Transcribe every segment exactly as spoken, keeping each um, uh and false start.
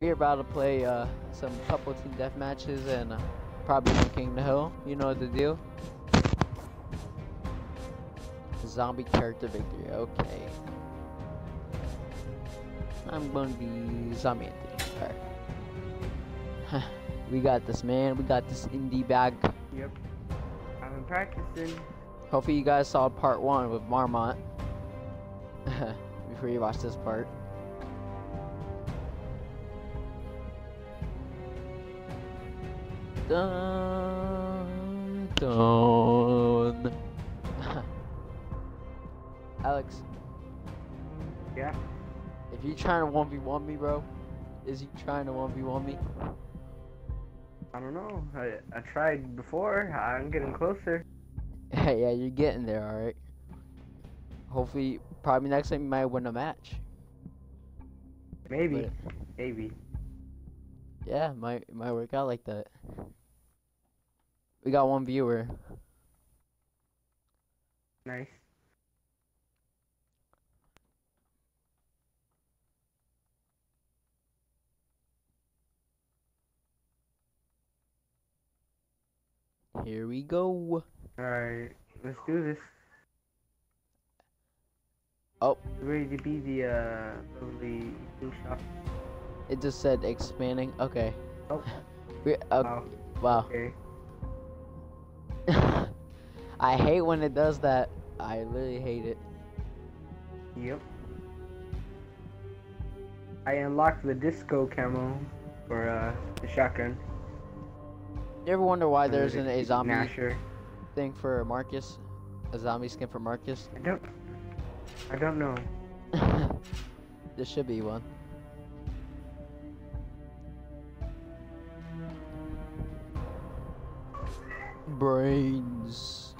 We're about to play uh, some couple team death matches and uh, probably some King of the Hill. You know what the deal. Zombie character victory. Okay. I'm gonna be Zombie Anthony. Alright. We got this, man. We got this indie bag. Yep. I've been practicing. Hopefully you guys saw part one with Marmont. Before you watch this part. Dun, dun. Alex. Yeah. If you trying to one v one me, bro, is he trying to one v one me? I don't know. I, I tried before. I'm getting closer. Yeah, you're getting there, alright. Hopefully, probably next time you might win a match. Maybe. But, Maybe. yeah, it might, it might work out like that. We got one viewer. Nice. Here we go. Alright, let's do this. Oh. Ready to be the uh lovely blue shop. It just said expanding. Okay. Oh. we, uh, Wow. Wow. Okay. I hate when it does that. I literally hate it. Yep. I unlocked the disco camo for uh the shotgun. You ever wonder why there's Uh, an, a zombie Nasher. thing for Marcus? A zombie skin for Marcus? I don't. I don't know. There should be one. Brains.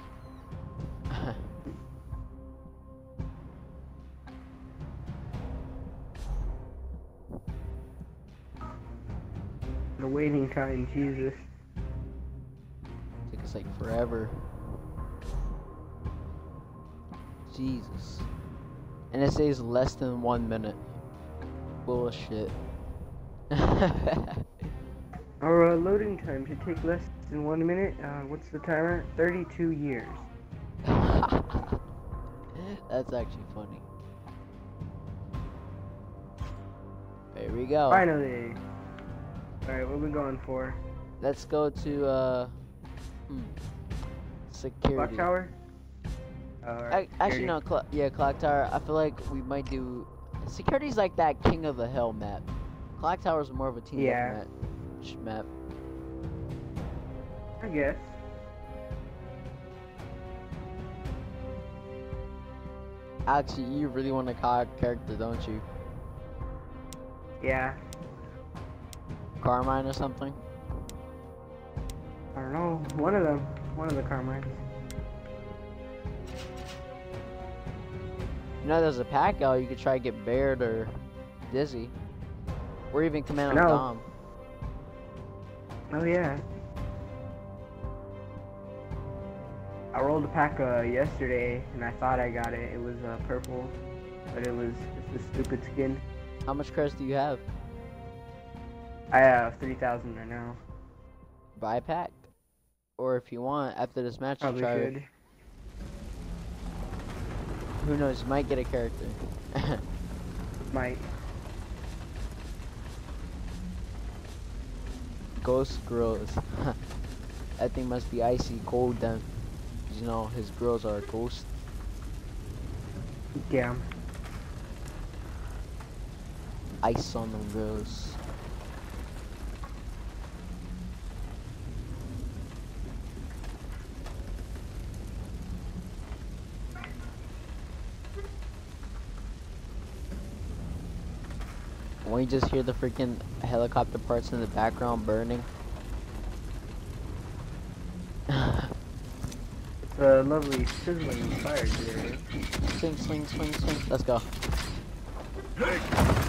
The waiting time, Jesus. Took us like forever. Jesus. And it says less than one minute. Bullshit. Our uh, loading time should take less than one minute. Uh, what's the timer? thirty-two years. That's actually funny. There we go. Finally. Alright, what are we going for? Let's go to uh hmm, security. Clock tower? Uh, I, actually, no. Cl yeah, clock tower. I feel like we might do security's like that King of the Hill map. Clock tower is more of a team Yeah. deathmatch map. I guess. Actually, you really want a C O D character, don't you? Yeah. Carmine or something? I don't know. One of them. One of the Carmines. You know, there's a pack out. You could try to get Baird or Dizzy, or even Commando No. Dom. Oh yeah. I rolled a pack uh, yesterday, and I thought I got it. It was uh, purple, but it was just a stupid skin. How much credits do you have? I have three thousand right now. Buy a pack, or if you want, after this match, you Probably try. should. Who knows? You might get a character. Might. Ghost Grills. That thing must be icy cold then. 'Cause you know his grills are ghost. Yeah. Ice on them grills. When you just hear the freaking helicopter parts in the background burning. It's a lovely sizzling fire today. Swing, swing, swing, swing. Let's go. Alright.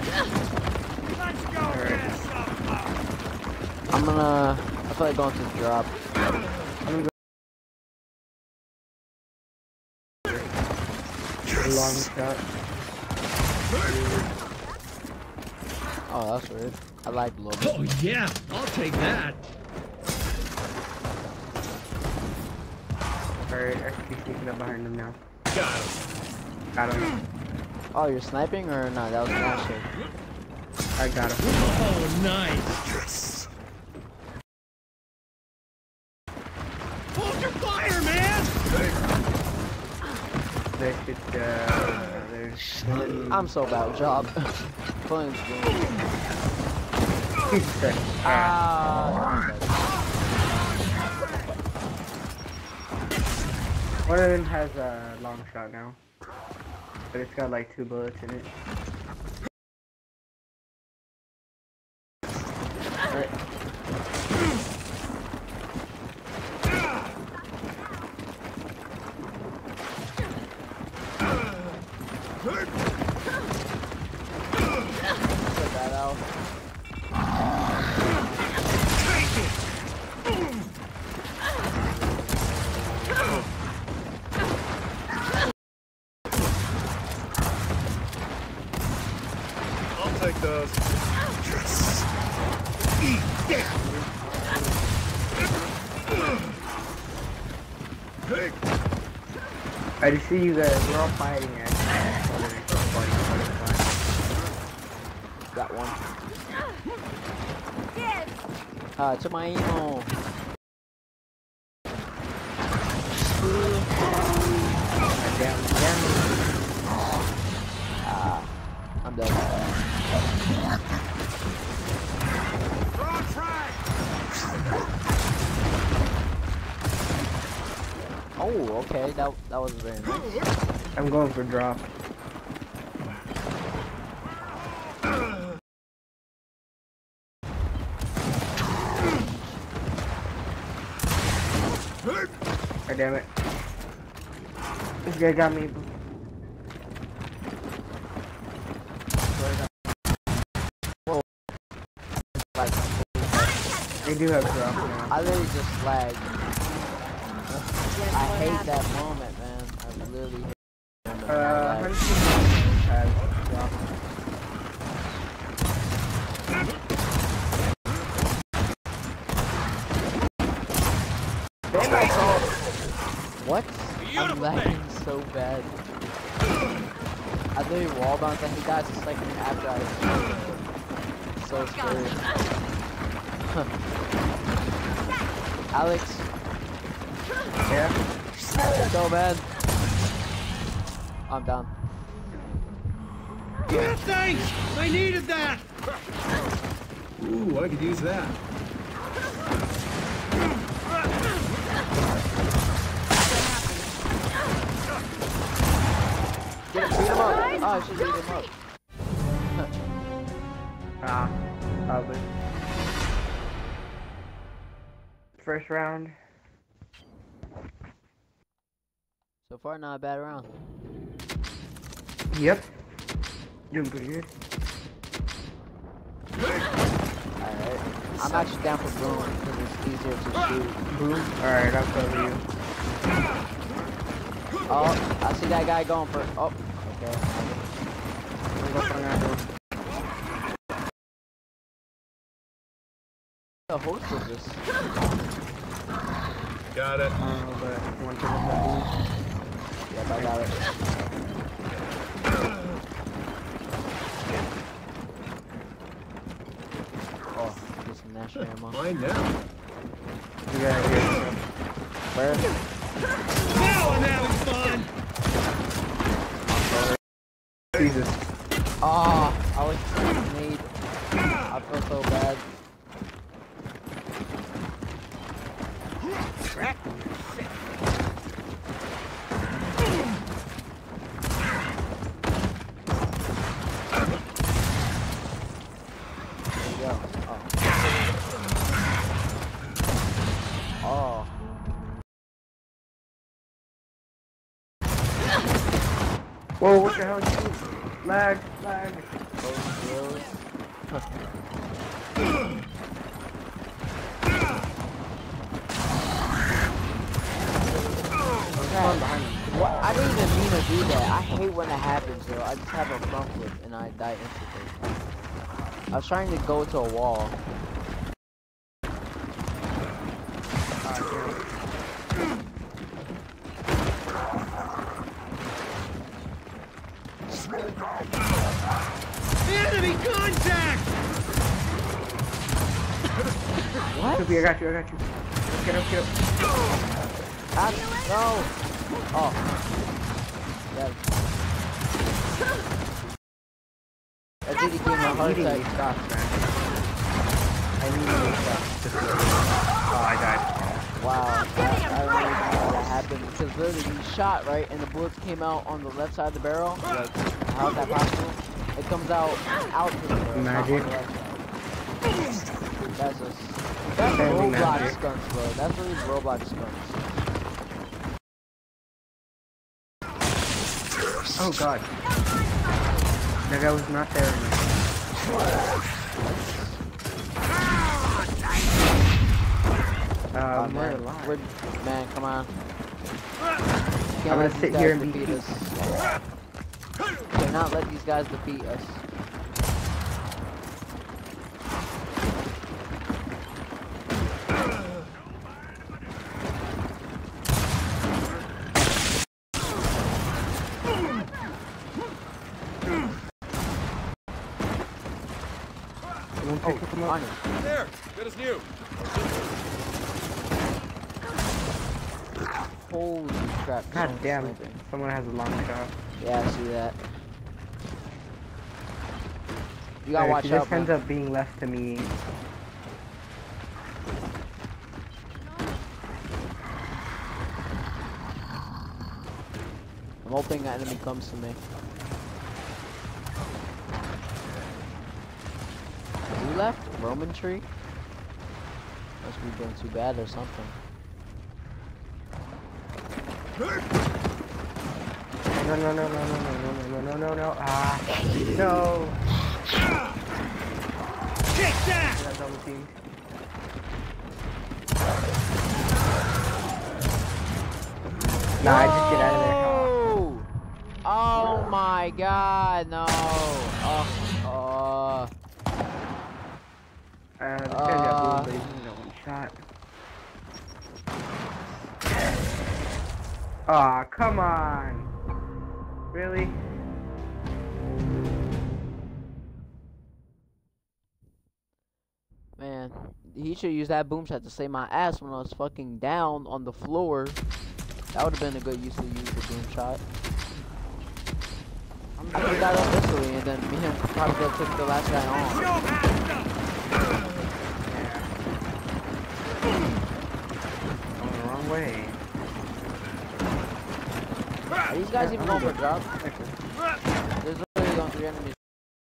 I'm gonna. I feel like going to the drop. A long shot. Oh, that's weird. I like Lobo. Oh yeah, I'll take that. Alright, I should be sneaking up behind him now. Got him. Got him. Oh, you're sniping or not? That was bullshit. I got him. Oh, nice. Yes. Hold your fire, man. There should, uh, there's one. I'm so bad. Job. Playing game. Ah. One of them has a long shot now, but it's got like two bullets in it. Alright. Put that out. I'll take those. Yes. Eat it. Hey. I just see you guys. We're all fighting at. Got one. Ah, to my emo. Damn, damn. Ah, I'm dead. Oh, okay. That that was very nice. I'm going for drop. God damn it. This guy got me. Whoa. Like, They do have drop now. I literally just lagged. I hate that moment, man. I literally hate that moment. Uh, Like, has drop. what? I'm lagging so bad. I literally wall bounced and he dies a second after I so scary. Alex, Yeah. so bad. I'm down. Yeah, thanks. I needed that. Ooh, I could use that. Get him, beat him up. Oh, I should beat him up. Ah, probably. First round. So far, not a bad round. Yep. Doing pretty good. Alright. I'm actually down for boom because it's easier to shoot. Boom. Alright, I'll cover you. Oh, I see that guy going for. Oh, okay. I'm going for another. The host of this. Got it. I don't know, but one for the Yep, I got it. Oh, just some Nash ammo. Mine now. You gotta get some. Where? Now I'm having fun. Jesus. Oh, I was made. I feel so bad. There you go. Oh. Oh. Whoa, what the hell is this? Lag, lag. Those drills. What? I didn't even mean to do that. I hate when that happens, though. I just have a front flip and I die instantly. I was trying to go to a wall. Enemy contact! What? Sophie, I got you, I got you. Get up, get up. Ah, no! Oh. Yeah. That dude gave me a heart Eating attack. these shots, man. I need these shots. Oh, I died. Wow. I, I don't even know how that happened. Because literally you shot, right? And the bullets came out on the left side of the barrel. Like, how is that possible? It comes out out to the barrel. Magic. Not on the left side. That's just... That's Very Roblox magic. skunks, bro. That's really Roblox skunks. Oh god. That guy was not there anymore. Oh, Um, we're man. alive. We're, man, come on. I'm Can't gonna let these sit guys here and be defeat us. Cannot let these guys defeat us. Someone Oh, pick him up. on it. There, good as new. Holy crap. God someone's damn it. sniping. Someone has a long shot. Yeah, I see that. You gotta Hey, watch if he out, just ends man. up being left to me. I'm hoping that enemy comes to me. Who left? Roman tree? Must be doing too bad or something. No, no, no, no, no, no, no, no, no, no, no. Ah, no. Kick that! That double team. Nah, I just get out of there. No! Oh my god, no. Oh, oh. Uh, this guy's Uh. got blue blazing in one shot. Aw, come on. Really? Man, he should use that boom shot to save my ass when I was fucking down on the floor. That would have been a good use to use the boom shot. I could have got up instantly and then me and him probably could have took the last guy on. Going the wrong way. Are these guys even going for drops? There's literally going three enemies.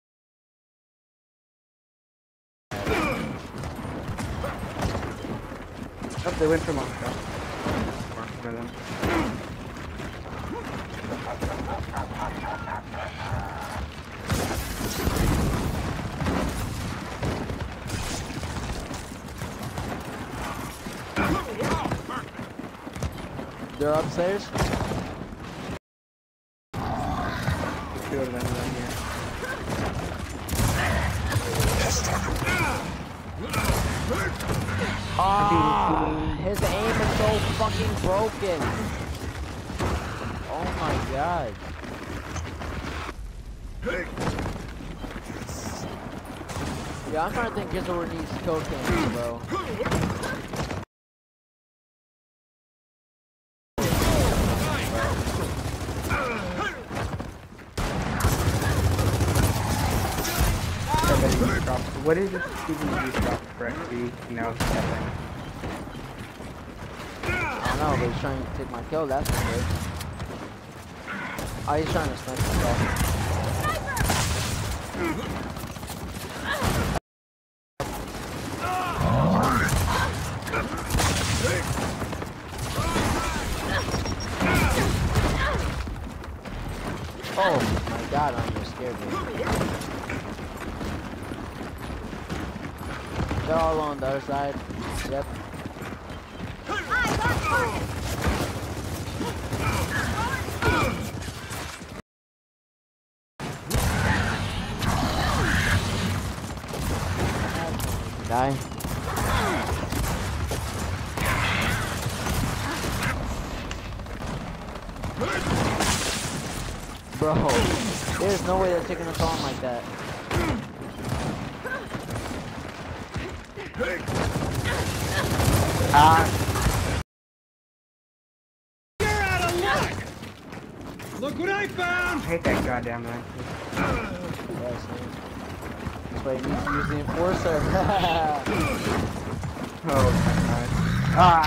Oh, they went for long shot. One of them. They're upstairs. Two of them right here. Ah, his aim is so fucking broken. Oh my god. Yeah, I'm trying to think Gizzler needs cocaine, bro. What is this Steven G drop for X P? No, seven. I don't know, but he's trying to take my kill, that's for good. Oh, he's trying to snipe himself. Oh my god, I'm just scared me. They're all on the other side. Yep. Die. Bro, there's no way they're taking us on like that. Ah. You're out of luck! Look what I found! I hate that goddamn man. Yes, that's why you need to use the enforcer. Oh my god. Ah!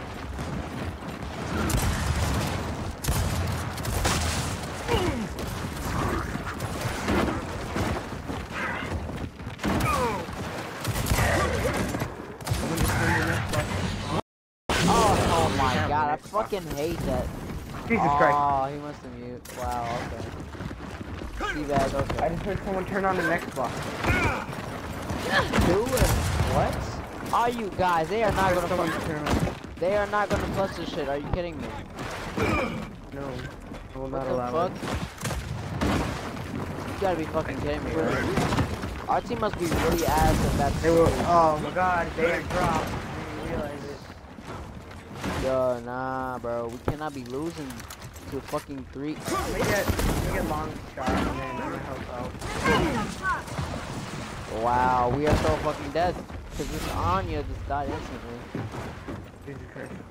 Oh, oh my god, I fucking hate that. Jesus oh, Christ. Oh, he must have mute. Wow, okay. Teabag, okay. I just heard someone turn on the Xbox. Do it. What? Are you guys? They are not gonna Someone fucking. turn on. They are not gonna clutch this shit. Are you kidding me? No. I will What not the allow fuck? it. You gotta be fucking kidding me, right? Our team must be really ass if that's. They will. Oh my god, they are dropped. I didn't realize it. Yo, nah, bro. We cannot be losing to fucking three. Let me get, let me get long shot and then I'm gonna help out. Wow, we are so fucking dead. Cause this Anya just died instantly. Jesus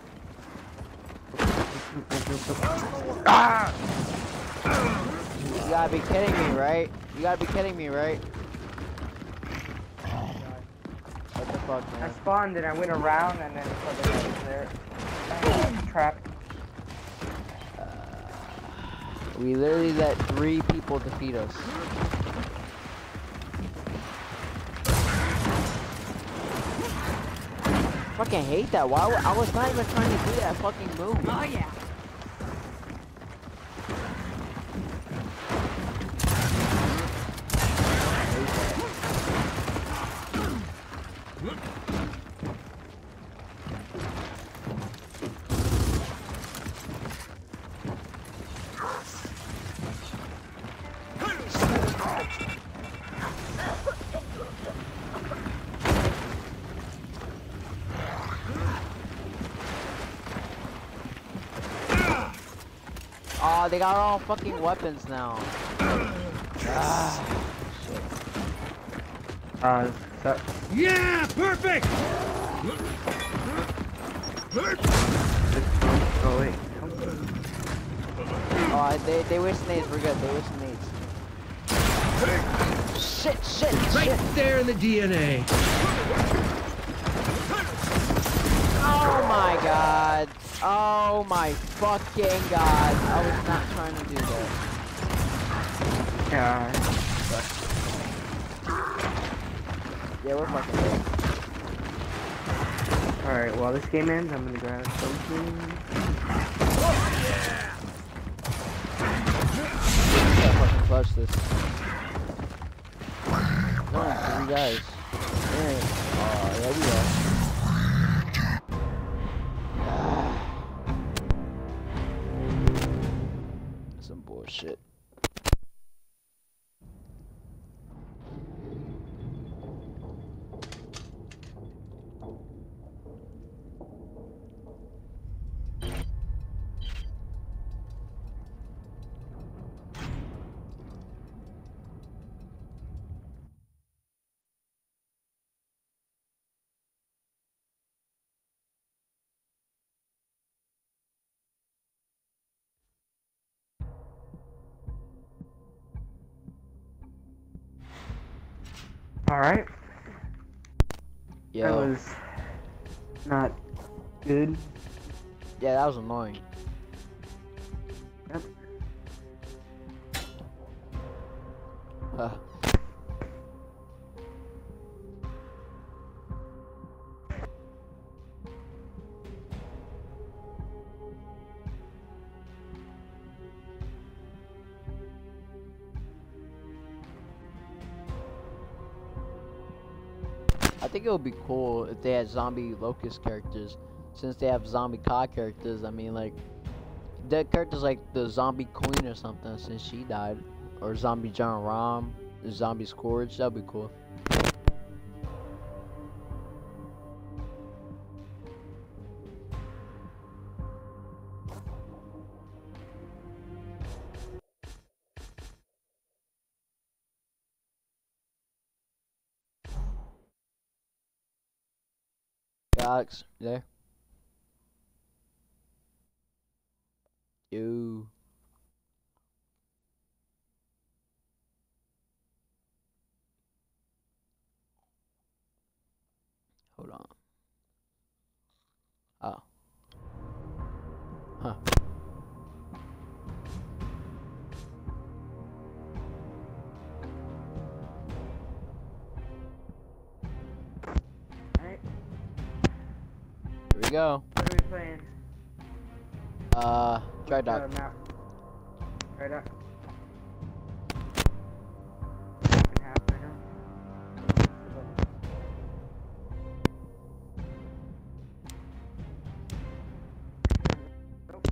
Christ. Ah! You gotta be kidding me, right? You gotta be kidding me, right? What the fuck, I man? spawned and I went around and then the other guy was there. I got trapped. We literally let three people defeat us. Fucking hate that. Why? I was not even trying to do that fucking move. Oh yeah. Oh, they got all fucking weapons now. Ah, shit. Uh, so, Yeah, perfect! oh wait. Oh, they they waste nades. We're good. They waste nades. Shit, shit, Right shit. there in the D N A. Oh my god. Oh my fucking god. I was not trying to do that. Yeah. Yeah, we're fucking dead. Alright, while this game ends, I'm gonna grab something. Gotta fucking clutch this. There's only three guys. Yeah. Oh, yeah, we are. Some bullshit. Alright. That Yo. was not good. Yeah, that was annoying. Yep. Huh. I think it would be cool if they had zombie locust characters, since they have zombie C O D characters. I mean, like, that character's like the zombie queen or something, since she died, or zombie John Rom, the zombie Scourge. That'd be cool. Alex, you there? You. Hold on. Oh. Huh. Alright, Here we go. what are we playing? Uh, dry dock. Uh, map. Dry dock. Half and half right now. Nope.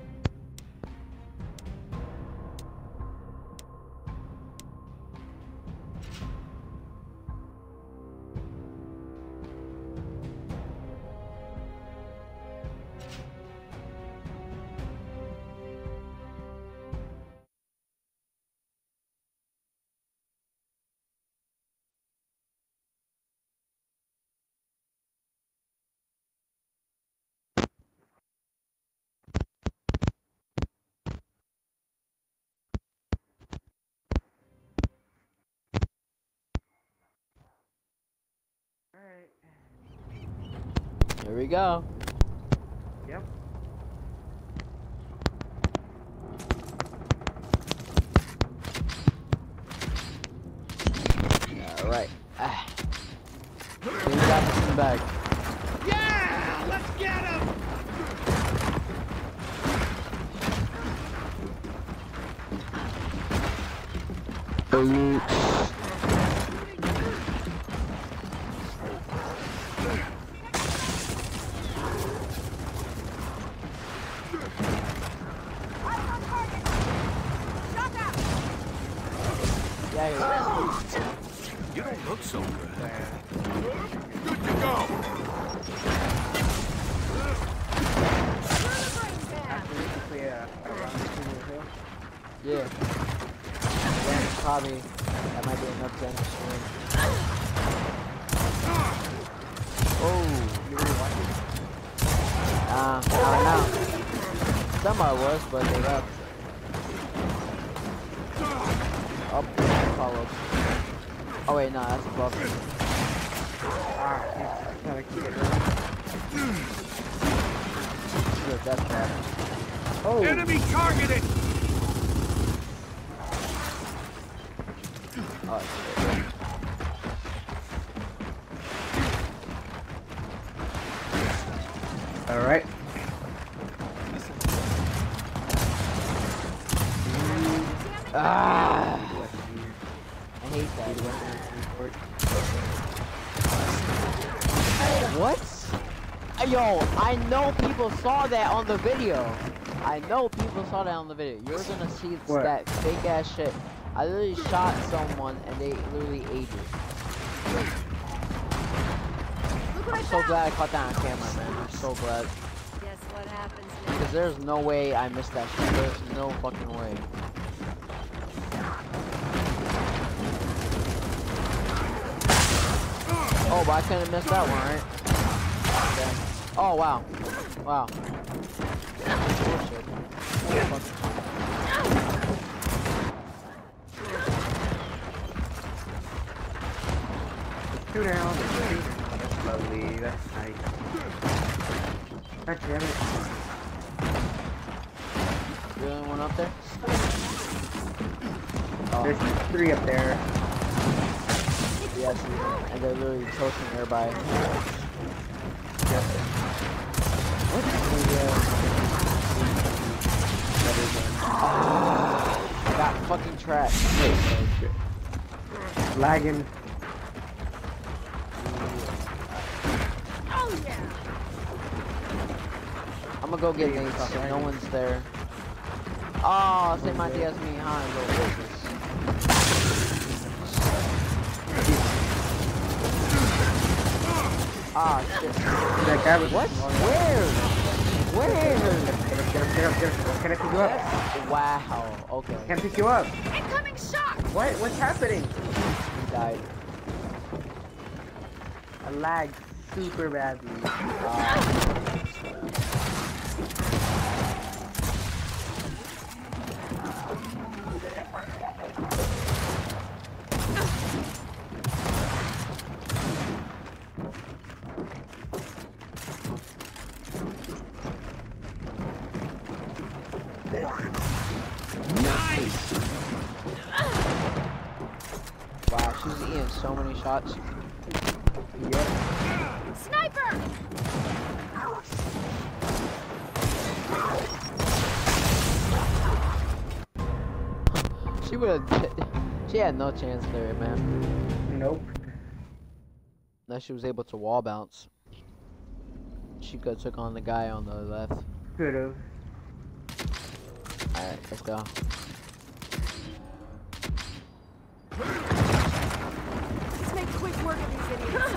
Alright. Here we go. Yep. Alright. Ah. We got this in the bag. Yeah! Let's get him! Yeah, yeah. You don't look so good. Good to go. After we can play a, a round of King of the Hill. Yeah. Yeah, probably. That might be enough to end the stream. Oh. You really watch it? Uh, not now. Some I was, but they left. Oh, followed. Oh wait, no, that's above me. Ah, yeah, I thought I could get rid This is a death trap. Oh! Enemy targeted! Oh, shit. Alright. Ah! I hate that. What? Uh, Yo, I know people saw that on the video. I know people saw that on the video. You're gonna see What? that fake ass shit. I literally shot someone and they literally ate it. I'm so glad I caught that on camera, man. I'm so glad. Guess what happens now? Because there's no way I missed that shit. There's no fucking way. Oh, but I couldn't have missed that one, right? Okay. Oh, wow. Wow. Bullshit. Two down. That's lovely. That's nice. God damn it. You the only one up there? Oh, There's three up there. yes, and they're literally toasting everybody. What is the, uh, I got fucking trapped. Oh, shit. Lagging. Oh yeah. I'm gonna go get Nate's. No one's there. Oh, say my D S me behind, little bitches. Ah, shit. That guy was What? Where? Where? Get up, get up, get up, get up. Can I pick you up? Wow. Okay. Can't pick you up. Incoming shock. What? What's happening? He died. I lagged super badly. Nice. Wow, she's eating so many shots. Yep. Sniper! She would have. She had no chance there, man. Nope. Unless she was able to wall bounce. She could have took on the guy on the left. Could have. Alright, let's go. Let's make quick work of these idiots.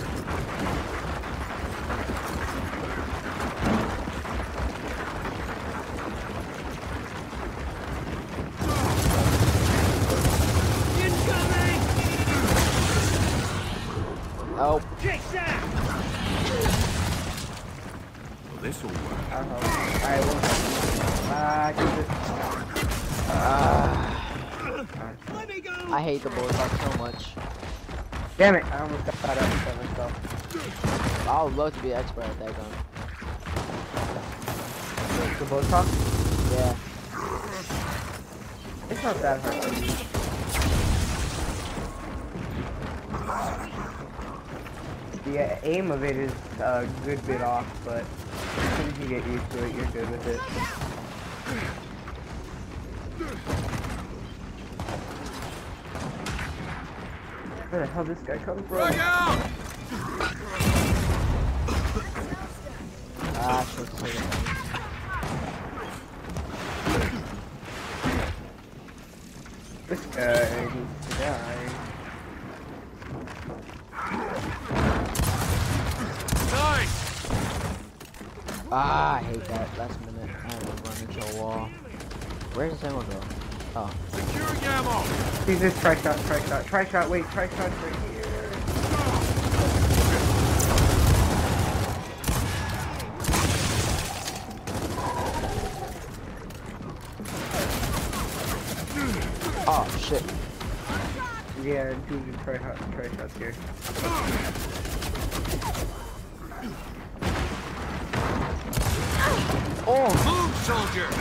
Incoming. Oh, Take that. Well, this will work. Uh-oh. Alright, well. Ah, Jesus. ah, Let me go. I hate the bullseye so much. Damn it! I almost got caught up with myself. I would love to be an expert at that gun. The bow talk? Yeah. It's not that hard to use. The uh, aim of it is a good bit off, but as soon as you get used to it, you're good with it. Where the hell did this guy come from? Look out. Ah, shit, shit. This guy needs to die. Nice. Ah, I hate that. Last minute, I had to run into a wall. Where does ammo go? Oh. Securing ammo. Jesus, try shot, try shot, try shot, wait, try shot right here. Oh, shit. Yeah, do the try shot, try shots here. Oh! Move, soldier.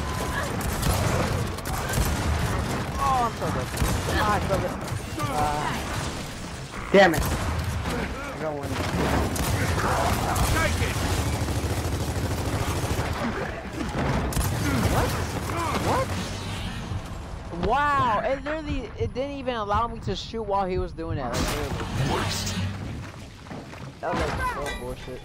Oh, I'm so good. Ah, I feel it. Ah. Damn it! I got one. Take it. What? Wow, it literally, it didn't even allow me to shoot while he was doing that. Like, literally. That was like so bullshit.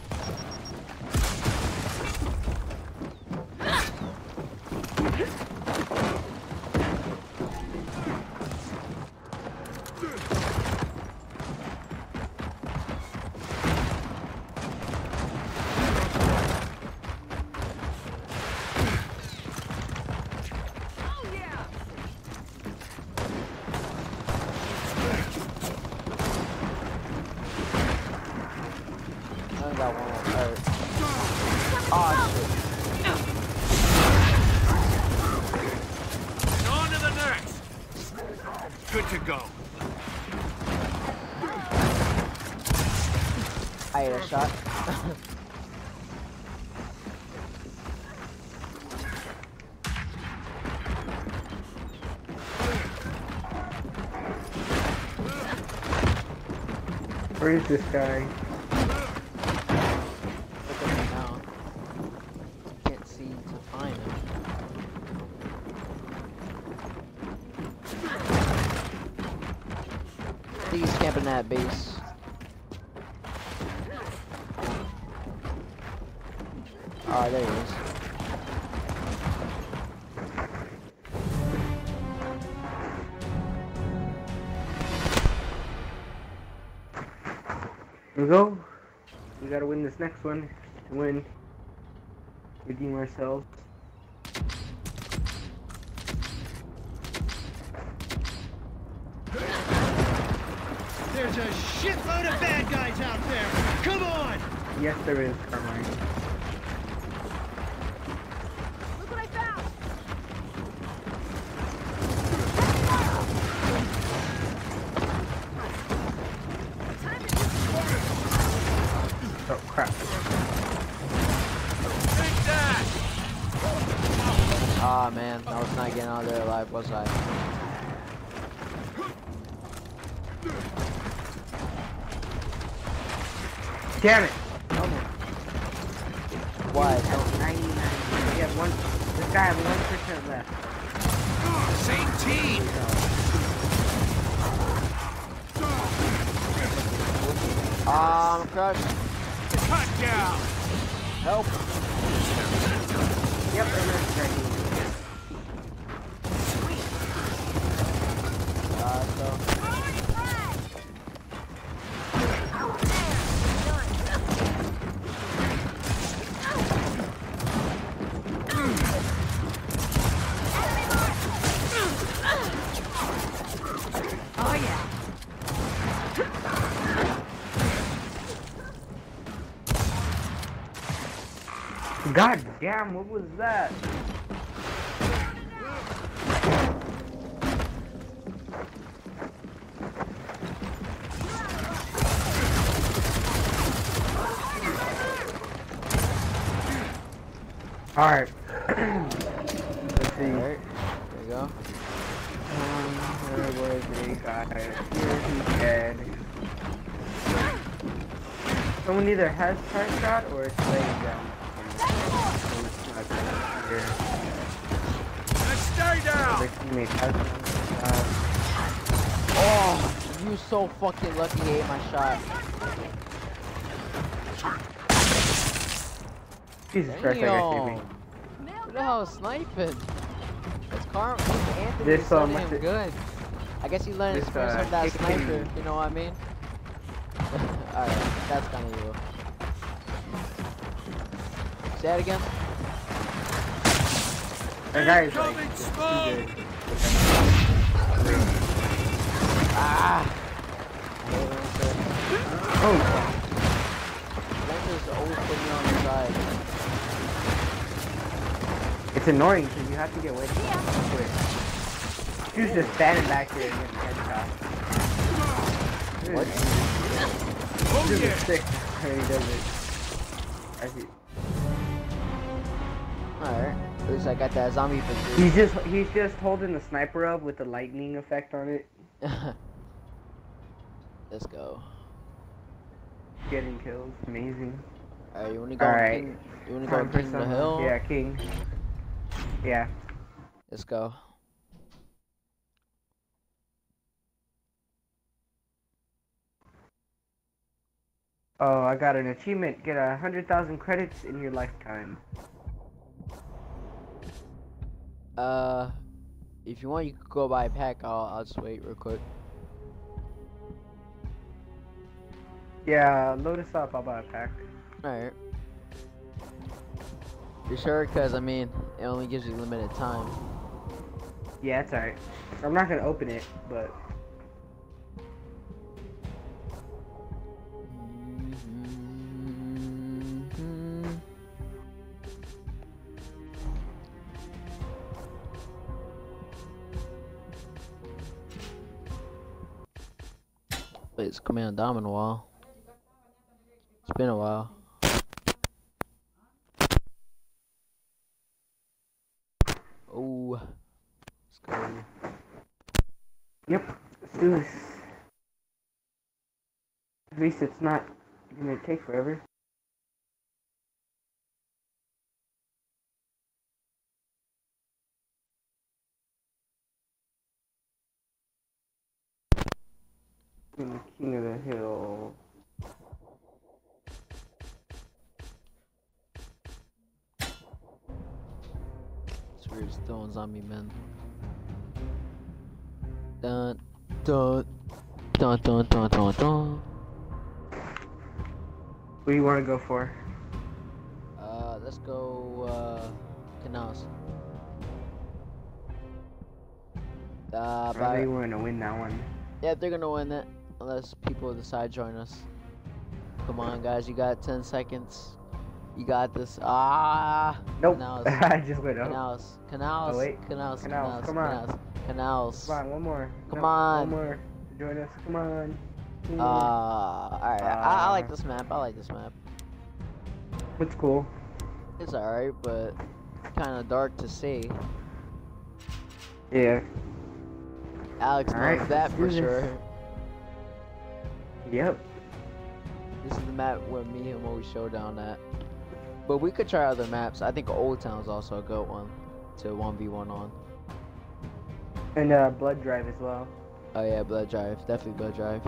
I only got one more hurt. Oh shit. On to the next. Good to go. I hit a shot. Where is this guy? Look at him now. Can't seem to find him. I think he's camping that base. Oh, there he is. Here we go. We gotta win this next one to win. Redeem ourselves. There's a shitload of bad guys out there. Come Yes, there is, Carmine. Look what I found! Time to do some damage. Oh, crap. Ah man, I was not getting out of there alive, was I? Damn it! What? At ninety-nine. We have one. This guy has one percent left. Same team. Ah, I'm crushed. Cut down. Help! Yep, and that's ready. Uh, so. Oh yeah. God damn, what was that? Alright. Let's see. Alright, there you go. Um, where was he? Got it. Here, he's dead. Someone either has heart shot or it's laying down. Let's stay down. Their teammate has heart shot. Oh, you so fucking lucky he ate my shot. Jesus Christ, I got Damn. T Who the hell is sniping? It's Carm. Anthony This, is um, letting him what's it- good. I guess he let him this, experience uh, some of that chicken- sniper. You know what I mean? Alright, that's kind of you. Say that again. That guy is like Incoming just too smoke. good. Ah! I hate when it's a- Oh, Lender's always putting me on the side. it's annoying because you have to get away from him quick. He was just standing back there and getting headshot. What? Oh This yeah. is sick when he does it. As he, Alright. At least I got that zombie victory. he's just he's just holding the sniper up with the lightning effect on it, Let's go. getting kills. Amazing. Alright, you wanna go Alright. King, you wanna go Time for King of the some- Hill? Yeah, King. Yeah. Let's go. Oh, I got an achievement. Get a hundred thousand credits in your lifetime. Uh, if you want, you could go buy a pack. I'll, I'll just wait real quick. Yeah, load us up. I'll buy a pack. Alright. You sure? Cause I mean, it only gives you limited time. Yeah, it's alright. I'm not gonna open it, but Wait, it's Command Dom in a while. It's been a while. Oh, let's go. yep. Let's do this. At least it's not gonna take forever. I'm the king of the hill. It's weird, it's throwing zombie men. Dun, dun, dun, dun, dun, dun, dun. What do you want to go for? Uh, let's go, uh, Canals. Uh, I bye. think we're gonna win that one. Yeah, they're gonna win it unless people decide to join us. Come on, guys. You got ten seconds. You got this. Ah. Nope. Canals. I just went up. Canals. Canals. Oh, wait. Canals. Canals, Canals. come on. Canals. Canals. Come on, one more. Come No, on. One more. Join us. Come on. Come Uh, on. alright. I, I like this map. I like this map. It's cool. It's alright, but kind of dark to see. Yeah. Alex All knows right, that let's for do this. sure. Yep. This is the map where me and him always showdown at. But we could try other maps. I think Old Town's also a good one to one v one on. And uh, Blood Drive as well. Oh yeah, Blood Drive. Definitely Blood Drive.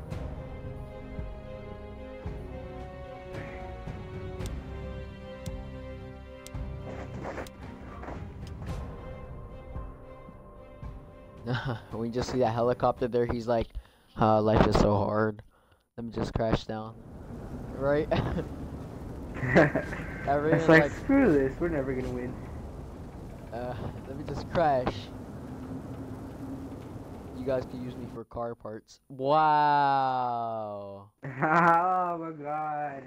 We just see that helicopter there, he's like, uh, life is so hard. Let me just crash down. Right? Everyone's It's like, like, screw this, we're never gonna win. uh, let me just crash. You guys can use me for car parts. Wow. Oh my god.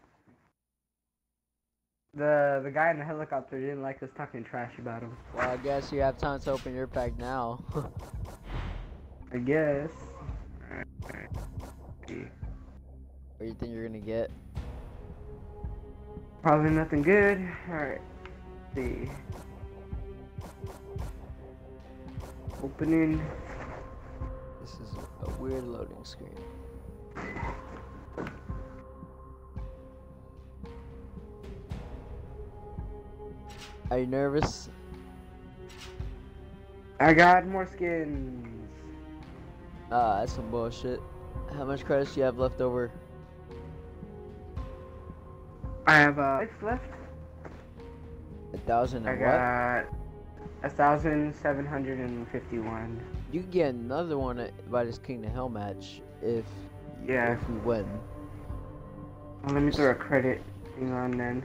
The the guy in the helicopter didn't like us talking trash about him. Well, I guess you have time to open your pack now. I guess. What do you think you're gonna get? Probably nothing good. Alright. See. Opening. This is a weird loading screen. Are you nervous? I got more skins. Ah, that's some bullshit. How much credits do you have left over? I have uh six left. A thousand I and what? got a thousand seven hundred and fifty-one. You can get another one at, by this King to Hell match if Yeah. if we win. Well, let me throw a credit thing on then.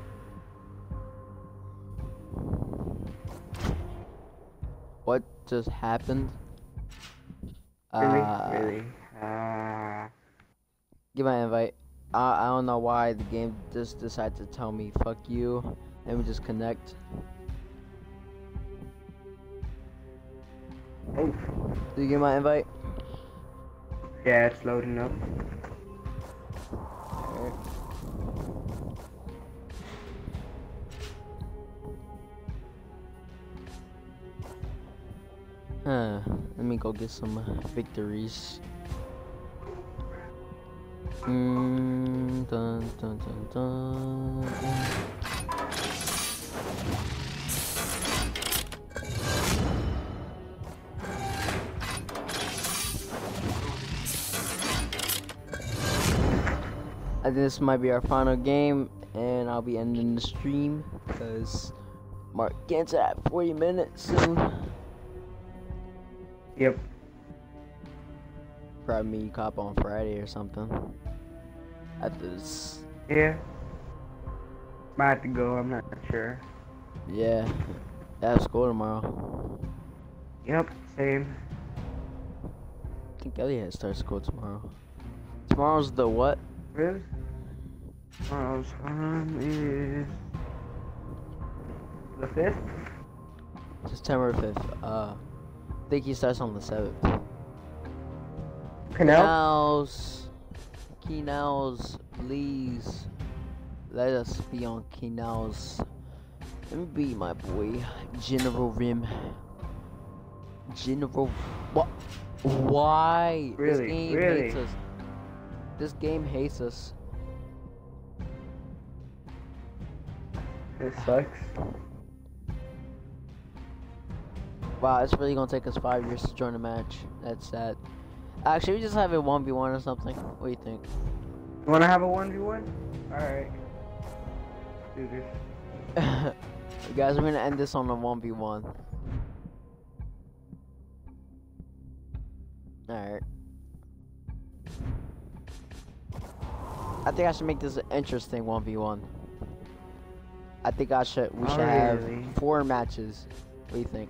What just happened? Really? Uh, really? Uh, Give my invite. I I don't know why the game just decided to tell me fuck you. Let me just connect. oh. Do you get my invite? Yeah, it's loading up. Alright. Huh. Let me go get some uh, victories. Mm, dun, dun, dun, dun, dun. I think this might be our final game, and I'll be ending the stream because Mark gets at forty minutes soon. Yep. Probably me cop on Friday or something. After this, Yeah. Might have to go, I'm not sure. yeah, I have school tomorrow. Yep, same. I think Elliot starts school tomorrow. Tomorrow's the what? Really? Tomorrow's um is the fifth? September fifth. Uh, I think he starts on the seventh. Canal? Canals, Canals, please let us be on Canals. Let me be my boy, General Rim. General, what? Why? Really? This game Really? hates us. This game hates us. It sucks. Wow, it's really gonna take us five years to join a match. That's sad. Actually, we just have it one v one or something. What do you think? You wanna have a one v one? Alright. Do this. Guys, we're gonna end this on a one v one. Alright. I think I should make this an interesting one v one. I think I should we should Oh, have really? four matches. What do you think?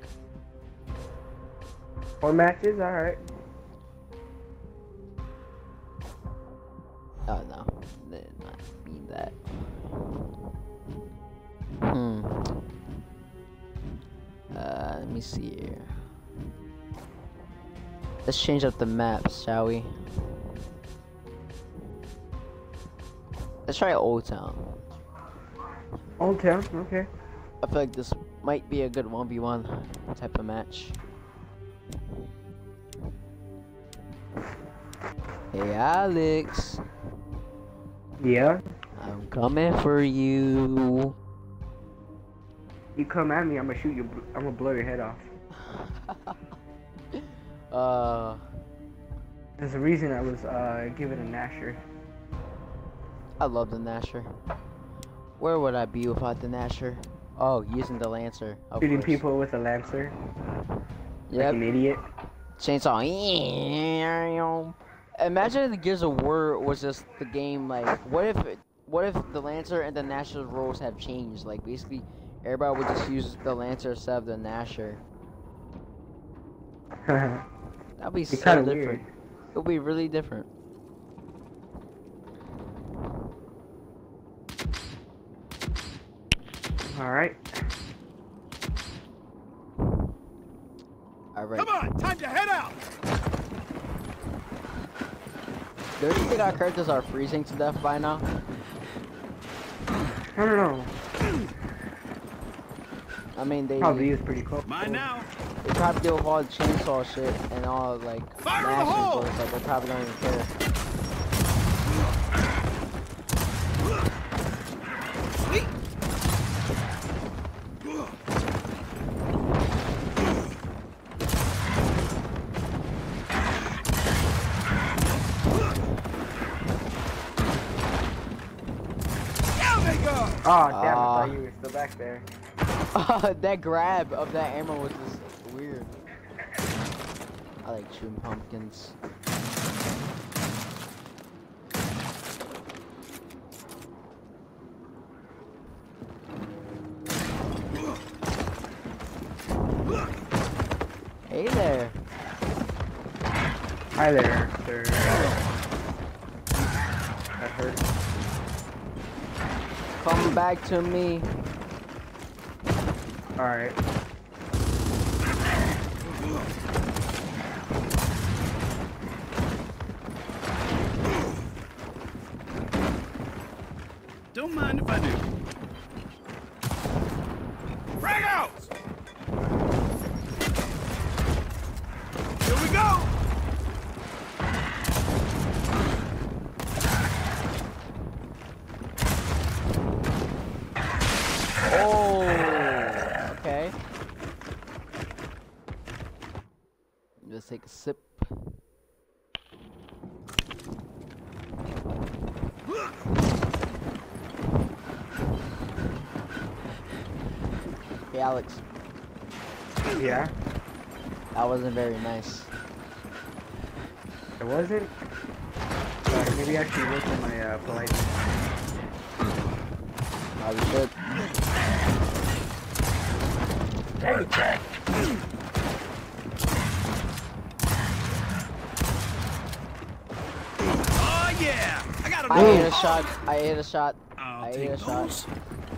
Four matches? Alright. Oh no, no, did not mean that. Hmm. Uh, let me see here. Let's change up the maps, shall we? Let's try Old Town. Old Town, okay. I feel like this might be a good one v one type of match. Hey Alex. Yeah? I'm coming for you. You come at me, I'm gonna shoot you. I'm gonna blow your head off. uh, There's a reason I was uh given a Nasher. I love the Nasher. Where would I be without the Nasher? Oh, using the Lancer. Of Shooting course. people with a Lancer. Like Yep. an idiot. Chainsaw. Imagine if the Gears of War was just the game. Like, what if, what if the Lancer and the Nasher's roles have changed? Like, basically, everybody would just use the Lancer instead of the Nasher. That'd be so kinda different. weird. It would be really different. Alright. Alright. Come on, time to head out. Don't you think our characters are freezing to death by now? I don't know. I mean, they Probably is pretty close. Mine now. they probably deal with all the chainsaw shit and all like Fire in the mashing hole! bullets, like they probably don't even care. Sweet. Down they go. Oh, damn, I Ah. thought you were still back there. That grab of that ammo was just weird. I like shooting pumpkins. Hey there. Hi there, sir. That hurt. Come back to me. Alright. Don't mind if I do. Frag out! Here we go! Oh, okay. Just take a sip. Hey, Alex, Yeah? that wasn't very nice. It wasn't? Sorry, maybe I should work on my uh, politeness. Probably should. Oh yeah! I got I him. ate a shot. I ate a shot. I'll I ate take a shot. those.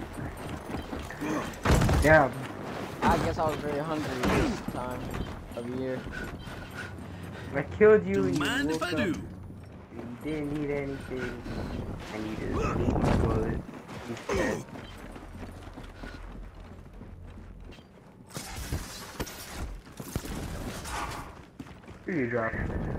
Yeah. I guess I was very hungry this time of year. I killed you Don't and you mind if woke I up. do. You didn't eat anything. And you just ate blood. Instead. Who you drop?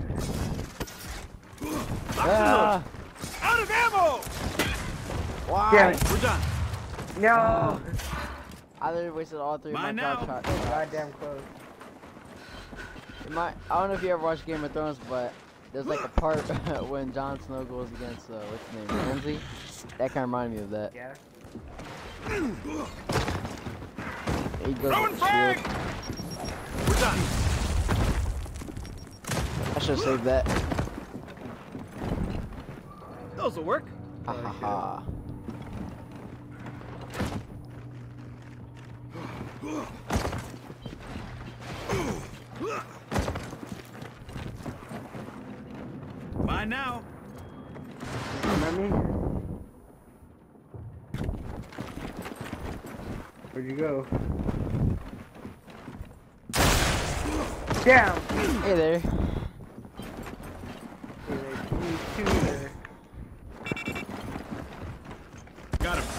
Ah, Out of ammo! why? Damn it. We're done. No! I literally wasted all three of my Mine drop now. shots. Goddamn close. It might- I don't know if you ever watched Game of Thrones, but there's like a part when Jon Snow goes against, uh, what's his name, Ramsay? That kind of reminded me of that. Yeah? He goes Throwing with the frag! shield. We're done. I should have saved that. This'll work. Ha ha ha. Mine now. Remember me? Where'd you go? Down! Hey there. Hey, there's me too there. Got him.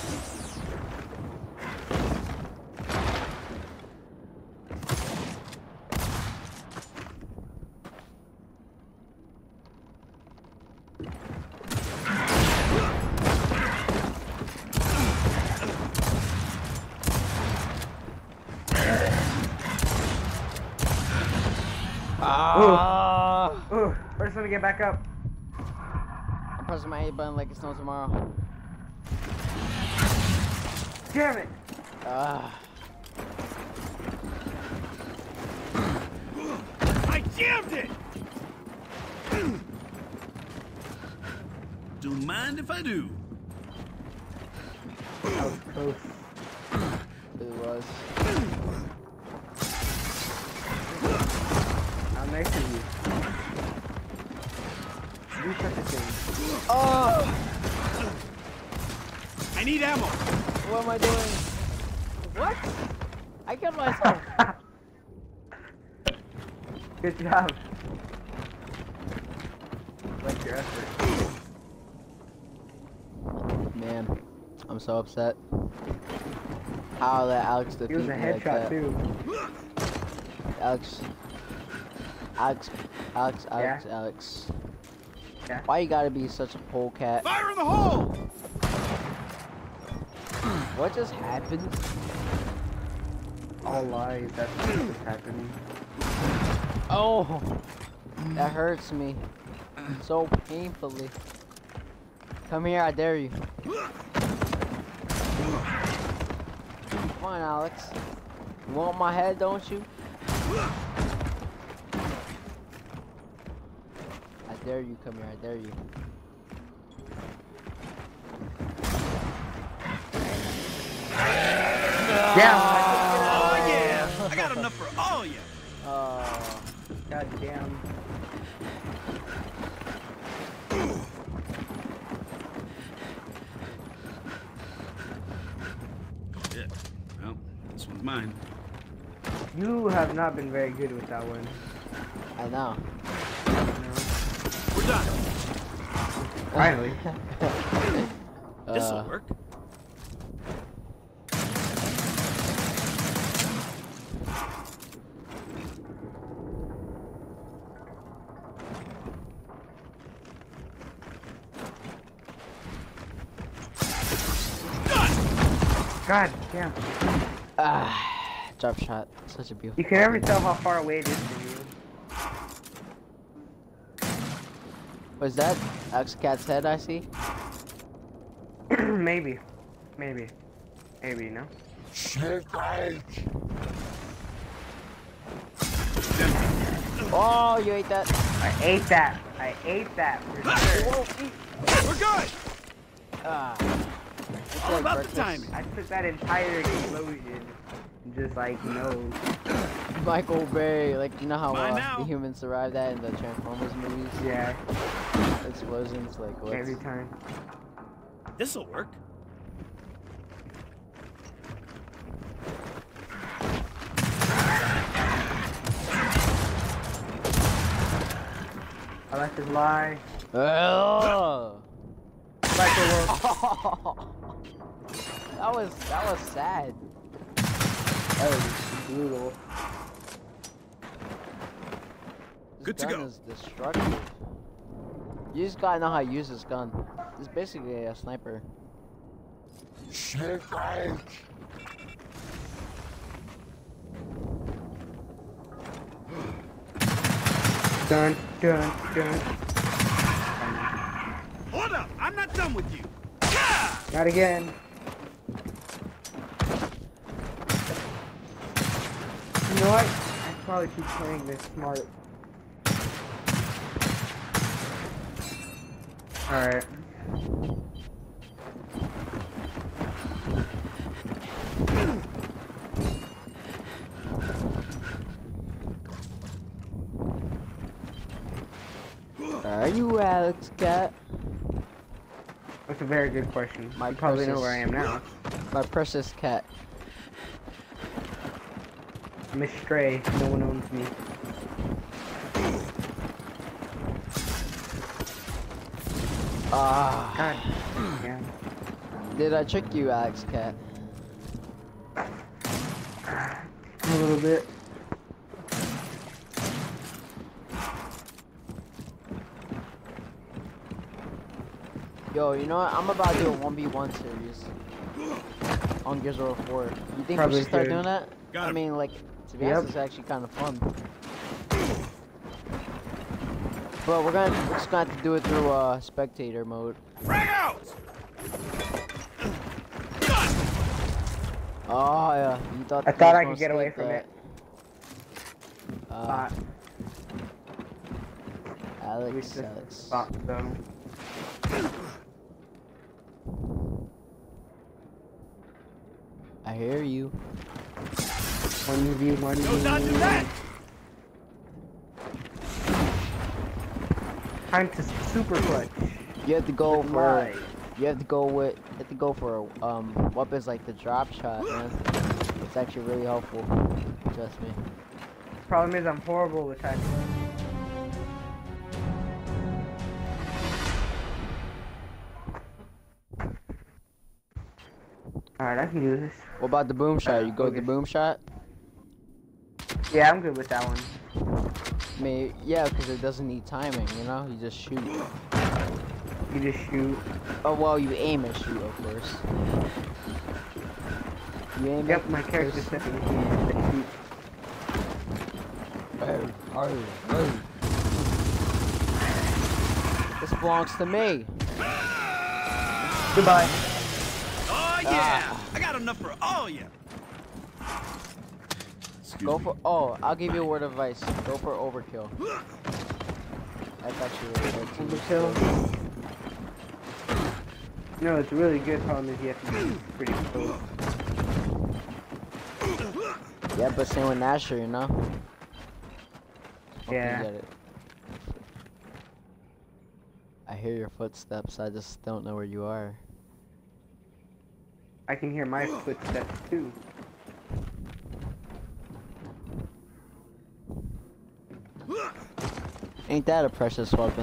Ah! Ooh, first one to get back up. I'm pressing my A button like it's no tomorrow. Damn it! Ah. I jammed it! Don't mind if I do. That was close. It was. I'm next to you. Do such a thing. Oh! I need ammo. What am I doing? What? I killed myself. Good job. Like your effort. Man, I'm so upset. How that Alex defeat He was a me like headshot that. too. Alex. Alex. Alex. Alex. Yeah? Alex. Yeah. Why you gotta be such a polecat? Fire in the hole! What just happened? All lies. That's what's happening. Oh! That hurts me. So painfully. Come here, I dare you. Come on, Alex. You want my head, don't you? I dare you, come here, I dare you. Yeah. Oh yeah! I got enough for all you. Oh. God damn. Yeah. Well, this one's mine. You have not been very good with that one. I know. We're done. Finally. This'll Uh, work. God damn. Ah, drop shot. Such a beautiful. You can never tell how far away it is from Was that Alex Cat's head I see? you. Maybe. Maybe. Maybe, no? Oh, you ate that. I ate that. I ate that. For sure. We're good. Ah. It's All like about breakfast. the timing. I took that entire explosion. Just like, no. Michael Bay, like you know how Mine uh, now. the humans survive that in the Transformers movies? Yeah. Explosions, like what? Every time. This'll work. I like to lie. Oh. Like the world. That was that was sad. That was brutal. This Good to gun go. is destructive. You just gotta know how to use this gun. It's basically a sniper. Dun, dun, dun. Hold up! I'm not done with you. Not again. You know what? I should probably keep playing this smart. Alright. Are you Alex Cat? That's a very good question. My You probably know precious- where I am now. My precious cat. Miss Stray. No one owns me. Ah. God. Yeah. Did I trick you, Alex Cat? A little bit. Yo, you know what? I'm about to do a one v one series on Gears of War four. You think Probably we should start should. doing that? Got I him. mean, like, to be Yep. honest, it's actually kind of fun. But we're gonna we're just gonna have to do it through uh spectator mode. Frag out! Oh yeah, you thought I you thought was I gonna could get away escape from that. it. Uh, Spot. We Alex, just Alex. spot though. I hear you. One v one. No, not do that! Time to super clutch. You have to go With for. live. You have to go with. You have to go for um weapons like the drop shot, man. It's actually really helpful. Trust me. Problem is I'm horrible with tactics. Alright, I can do this. What about the boom shot? You go with the Okay. boom shot? Yeah, I'm good with that one. I mean, yeah, because it doesn't need timing, you know? You just shoot. You just shoot. Oh, well, you aim and shoot, of course. You aim Yep, at my character first- said to shoot. This belongs to me. Goodbye. Oh yeah! I got enough for all of you. Excuse Go me. for. Oh, I'll give you a word of advice. Go for overkill. That's actually really good. too. Overkill. No, it's really good. Problem is you have to be pretty close. Yeah, but same with Nasher, you know? Hope you Yeah. get it. I hear your footsteps. I just don't know where you are. I can hear my footsteps too. Ain't that a precious weapon?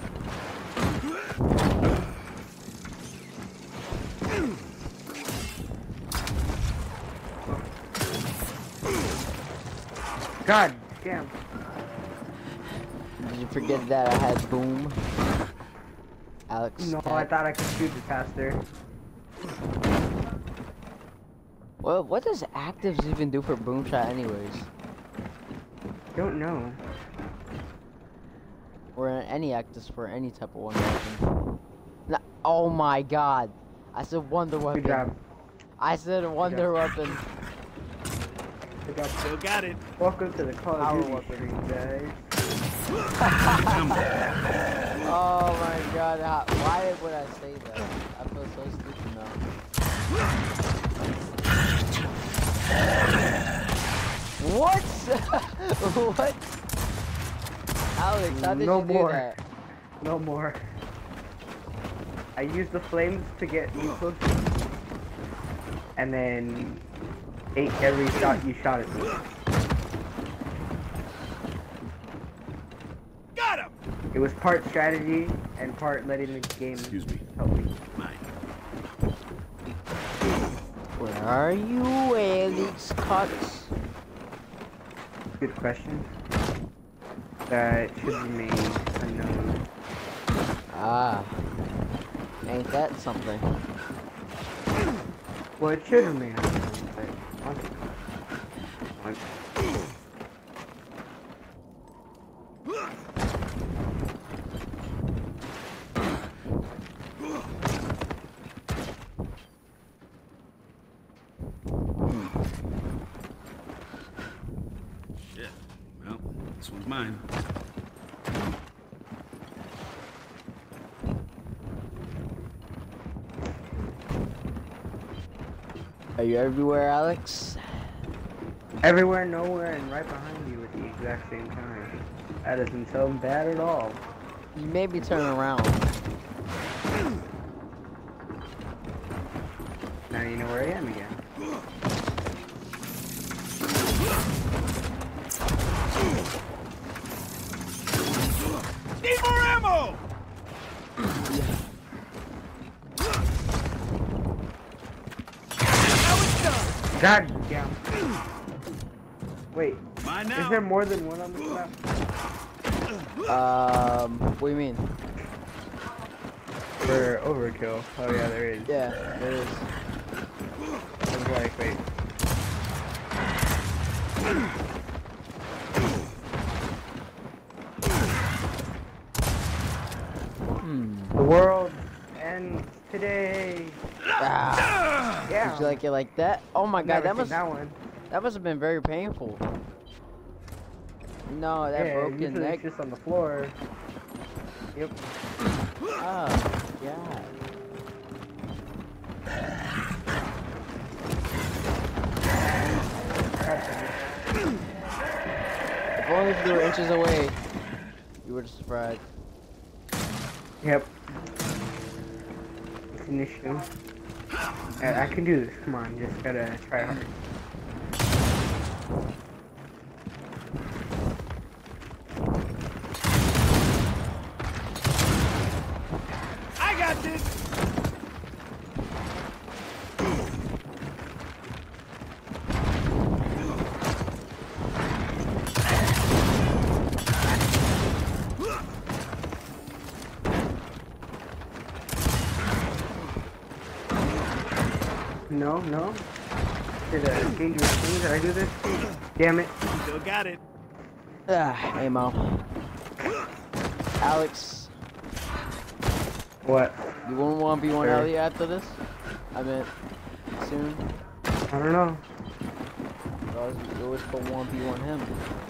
God damn. Did you forget that I had boom? Alex. No, Cat? I thought I could shoot it faster. Well, what does actives even do for boom shot, anyways? Don't know. Or any actives for any type of one weapon? No, oh my god! I said wonder weapon. Good job. I said wonder weapon. Good job. Still got it. Welcome to the Call Power of Duty weapon. stream, guys. Oh my god! How, why would I say that? I feel so stupid now. What? What? Alex, how did No you do more. that? No more. I used the flames to get you close. And then ate every shot you shot at me. Got him! It was part strategy and part letting the game Excuse me. help me. Mine. Where are you, Alex Cox? Good question. That should remain unknown. Ah, ain't that something? Well, it should remain unknown, but once once Shit. Well, this one's mine. Are you everywhere, Alex? everywhere, nowhere, and right behind you at the exact same time. That doesn't sound bad at all. You made me turn around. Now you know where I am again. Need more ammo! God damn. Wait, Mine now. is there more than one on this map? Um, what do you mean? For overkill. Oh yeah, there is. Yeah, there is. I was like, wait. Hmm. The world ends today. Ah. Yeah. Did you like it like that? Oh my god, Never that seen must that one. that must have been very painful. No, that Yeah, broken usually neck. it's just on the floor. Yep. Oh god. If only if you were inches away, you would have surprised. Yep. It's an issue. I, I can do this. Come on, just gotta try hard. I got this. No, no. Did a dangerous thing? Did I do this? Damn it. Still got it. Ah, ammo. Alex, What? you wouldn't want to be one Sure. Elliot after this? I meant soon. I don't know. You always put one v one him.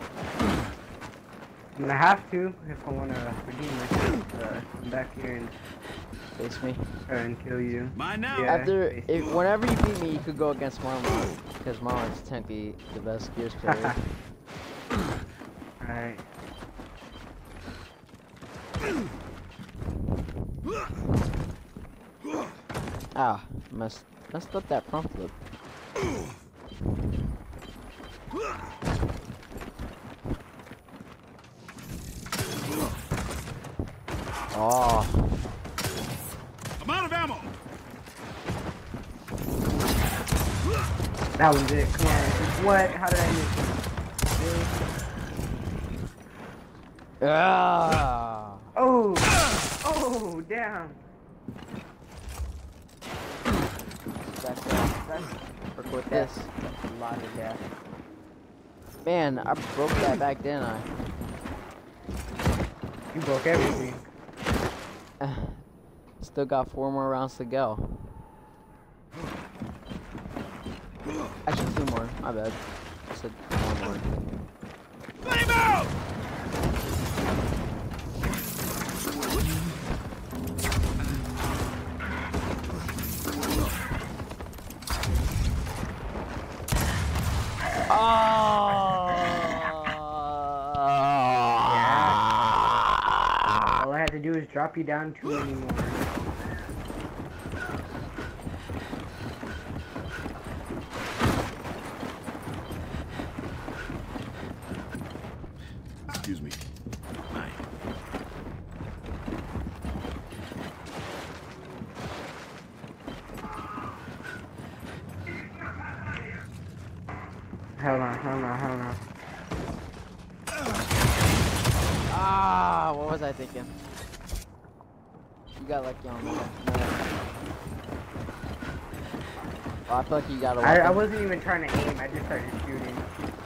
I'm gonna have to if I wanna redeem myself. Uh, come back here and Face me. try and kill you. Mine now. Yeah. After, face if, me. whenever you beat me, you could go against Marlon, because Marlon's technically the best Gears player. Alright. Ah, messed, messed up that front flip. Oh, I'm out of ammo. That was it. Come on. What? How did I miss it? ah. Oh! Oh, damn. That's, that's, work with this. A lot of gas. Man, I broke that back, didn't I? You broke everything. Still got four more rounds to go. Actually, two more. My bad. I said one more. Flame out! All I had to do is drop you down too many more. Excuse me. Mine. Hell no, hell no, hell no. Ah, what was I thinking? You got lucky on that. No. Oh, I feel like you got a I, I weapon. wasn't even trying to aim, I just started shooting.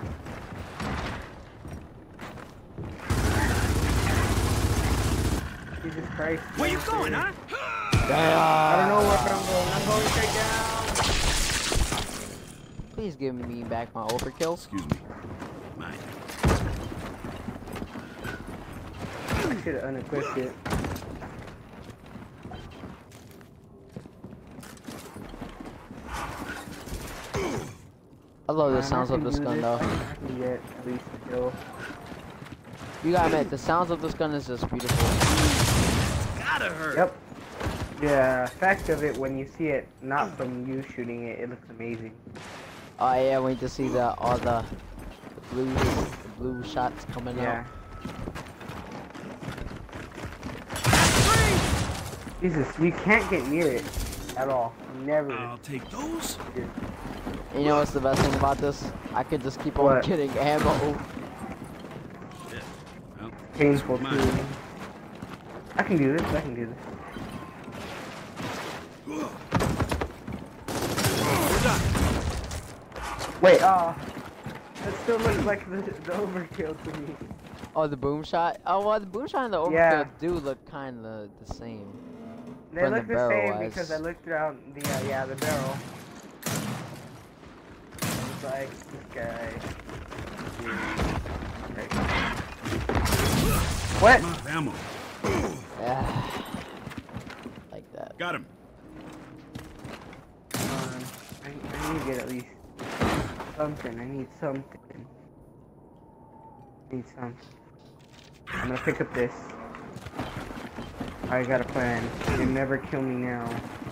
Jesus Christ. Where you monster. going, huh? I don't know where I'm going. I'm going straight down. Please give me back my overkill. Excuse me. Mine. I should have unequipped it. I love the I'm sounds not of gonna this do gun this. though. I can get at least a kill. You gotta admit, the sounds of this gun is just beautiful. Gotta hurt. Yep. The effect of it when you see it not from you shooting it, it looks amazing. Oh yeah, we need to see the all the, the blue the blue shots coming Yeah. out. Jesus, you can't get near it at all. Never. I'll take those. You know what's the best thing about this? I could just keep on What? getting ammo. Yeah. Well, Painful mine. too. I can do this. I can do this. We're done. Wait, uh, that still looks like the, the overkill to me. Oh, the boom shot. Oh well, the boom shot and the overkill Yeah. do look kind of the same. They From look the the, same barrel-wise. because I looked around the, uh, yeah, the barrel. It's like, this guy. Right. What? I'm out of ammo. Yeah. Like that. Got him. Um, I, I need to get at least something. I need something. I need something. I'm gonna pick up this. I got a plan. You'll never kill me now.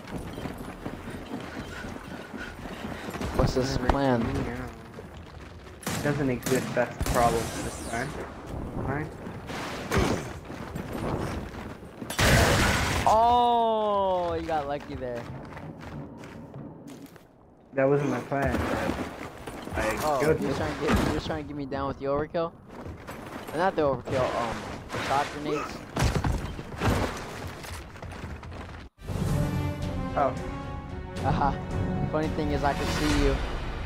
What's this Never plan? kill me now. Doesn't exist. That's the problem this time. Alright. Oh, you got lucky there. That wasn't my plan. I Oh, killed you're it. trying to get you're trying to get me down with the overkill? Uh, Not the overkill. Um, the shot grenades. Oh. Haha. Funny thing is, I can see you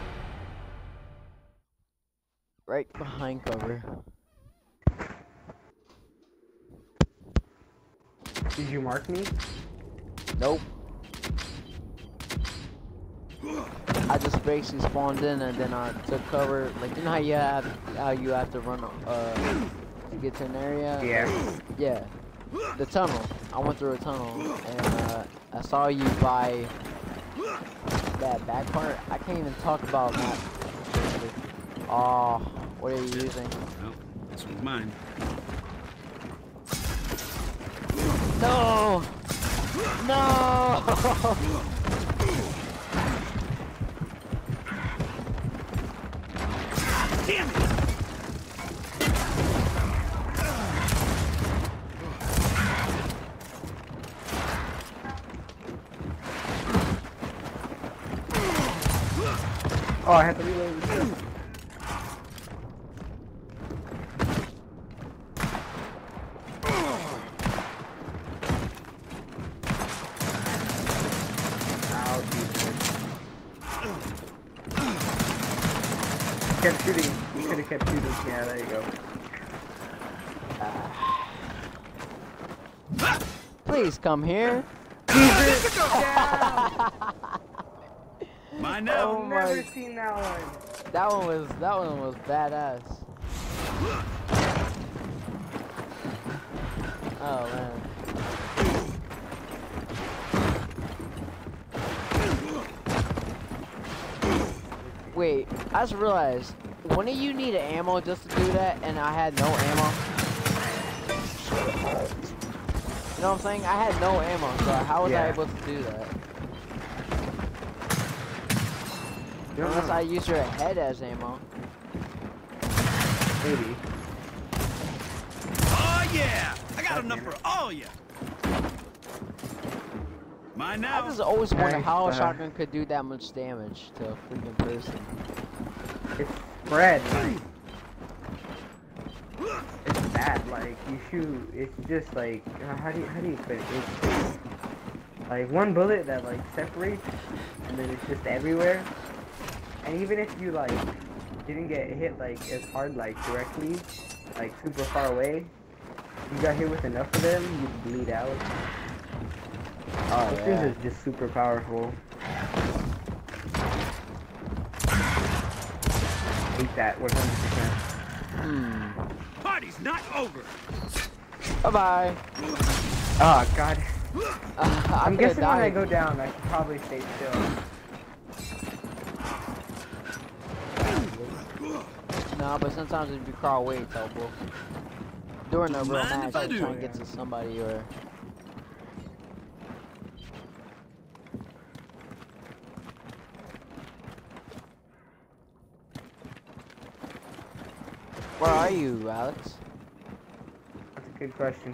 right behind cover. Did you mark me? Nope. I just basically spawned in and then I took cover. Like, you know how you have how you have to run uh to get to an area? Yeah. Yeah. The tunnel. I went through a tunnel and uh, I saw you by that back part. I can't even talk about that. Oh, what are you using? Well, this one's mine. No! No! Damn it! Oh, I had to reload this. Ow, Jesus. Kept shooting. You could have kept shooting. Yeah, there you go. Please come here. Jesus! Yeah! Mine now. I've never seen that one. That one was that one was badass. Oh man. Wait, I just realized, when do you need ammo just to do that and I had no ammo? You know what I'm saying? I had no ammo, so how was I Yeah. able to do that? You don't Unless know. I use your head as ammo. Maybe. Oh yeah! I got enough for all ya. Mine now. I just always wonder Nice, how a uh, shotgun could do that much damage to a freaking person. It's spread, like. It's bad, like, you shoot, it's just like, uh, how do you, how do you put it? It's like one bullet that, like, separates, and then it's just everywhere. And even if you, like, didn't get hit, like, as hard, like, directly, like, super far away, you got hit with enough of them, you bleed out. Oh This yeah. is just super powerful. Hate that one hundred percent. Hmm. Party's not over. Bye bye. Oh god. Uh, I I'm coulda guessing when I died. go down, I should probably stay still. Nah, but sometimes if you crawl away, it's helpful. During a real Mind match, if I like do? trying to get to somebody or. Where are you, Alex? That's a good question.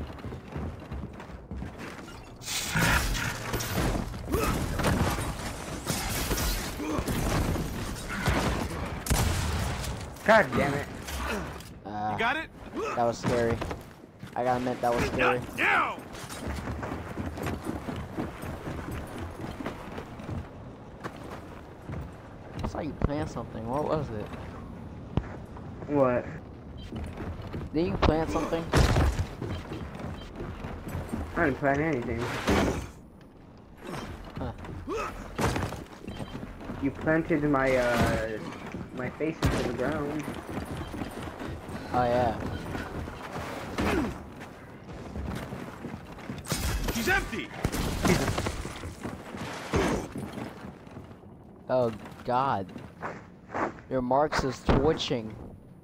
God damn it. Uh, You got it? that was scary. I gotta admit, that was scary. Not now! I saw you plant something. What was it? What? Did you plant something? I didn't plan anything. Huh. You planted my, uh, my face into the ground. Oh yeah. She's empty! Oh God. Your marks is twitching.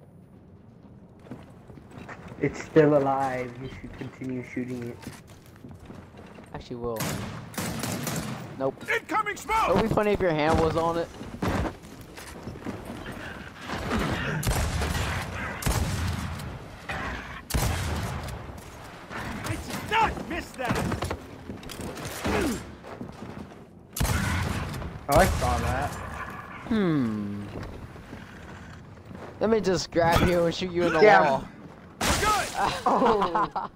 It's still alive. You should continue shooting it. Actually, will. Nope. Incoming It smoke! would be funny if your hand was on it. I did not miss that! Oh, I saw that. Hmm. Let me just grab you and shoot you in the Yeah. wall. We're good! Oh!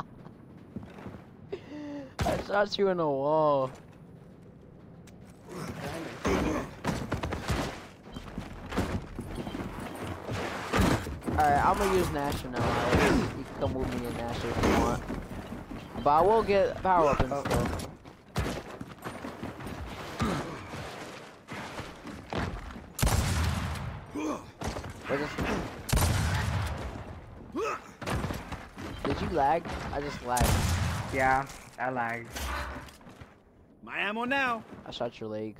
I shot you in the wall. Alright, I'm gonna use Nasher now. Alex. You can come with me in Nasher if you want. But I will get power weapons Oh. still. We're just... Did you lag? I just lagged. Yeah, I lagged. My ammo now. I shot your legs.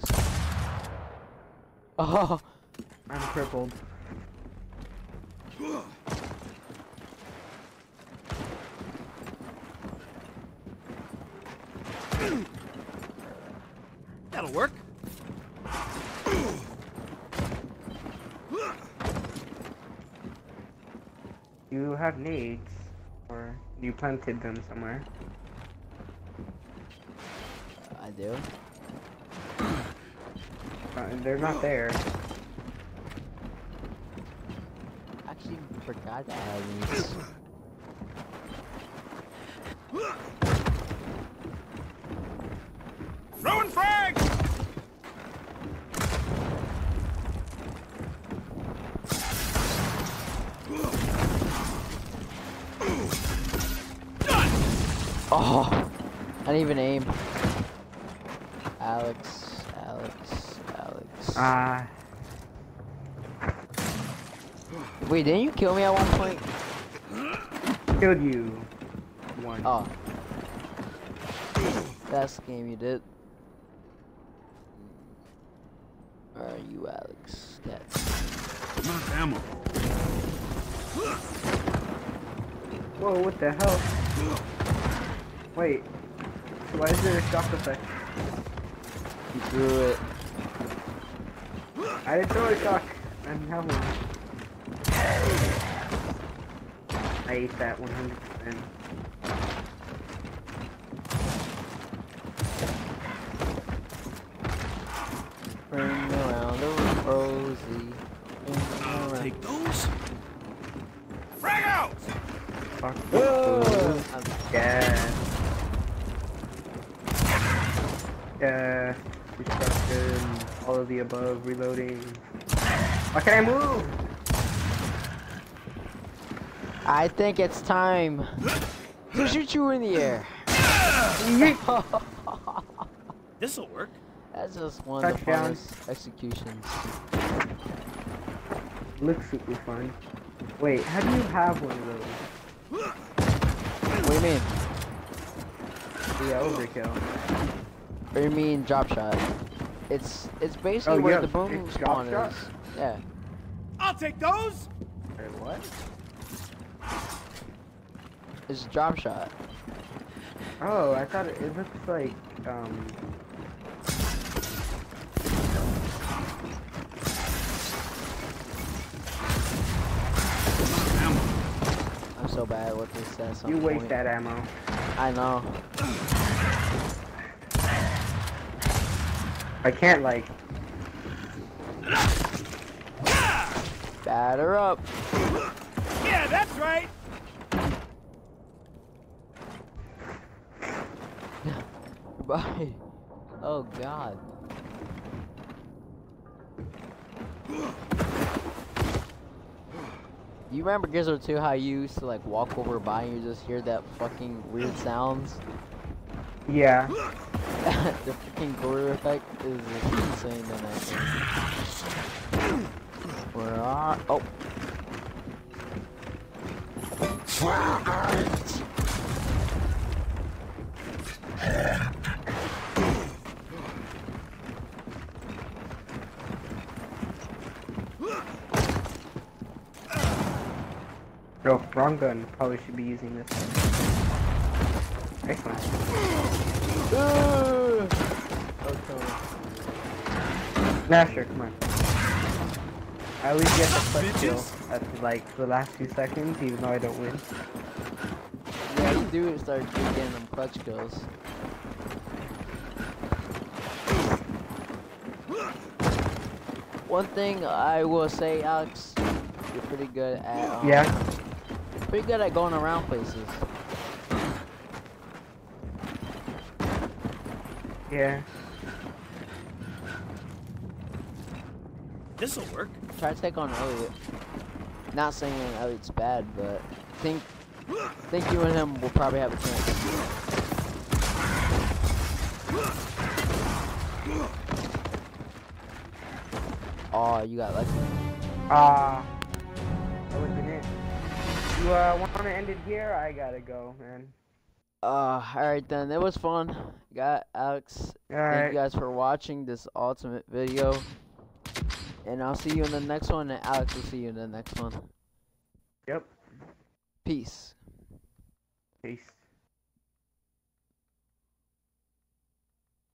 Oh, I'm crippled. That'll work. You have nades, or you planted them somewhere. I do. Uh, they're not there. Actually, forgot that I had these. Throwing frag! Oh, I didn't even aim. Alex, Alex, Alex. Ah, Wait, didn't you kill me at one point? killed you. One. Oh. That's the game you did. Where are you, Alex? That's... I'm out of ammo. Whoa, what the hell? Wait. Why is there a shock effect? You threw it. I didn't throw a shock. I didn't have one. I ate that one hundred percent. Bring around the rosy. Bring I'll around. take those. Frag out! Fuck. Whoa. Yeah. Yeah. Destruction. All of the above. Reloading. Why can't I move? I think it's time to shoot you in the air. This'll work. That's just one of the Touchdown. funnest executions. Looks super fun. Wait, how do you have one of those? What do you mean? The overkill. What do you mean drop shot? It's it's basically Oh, you where have- the boom it's spawn drop is. shot? Yeah. I'll take those! Wait, what? It's a drop shot. Oh, I thought it, it looks like, um... real bad with this at some You waste point. that ammo. I know. I can't like. Batter up. Yeah, that's right. Bye. Oh God. You remember Gizzard two, how you used to like walk over by and you just hear that fucking weird sounds? Yeah. The freaking gore effect is insane in that game. Where are oh No, wrong gun. Probably should be using this one. Nice one. uh, Nah, sure, come on. I always get the clutch kill at like the last few seconds, even though I don't win. yeah, you do start getting them clutch kills. One thing I will say, Alex, you're pretty good at um, Yeah. pretty good at going around places. Yeah. This'll work. Try to take on Elliot. Not saying Elliot's bad, but think think you and him will probably have a chance. Oh, you got lucky. Ah. that wasn't it. You uh, want to end it here? I gotta go, man. Uh, alright then, it was fun. Got Alex. Thank Alright. you guys for watching this ultimate video. And I'll see you in the next one, and Alex will see you in the next one. Yep. Peace. Peace.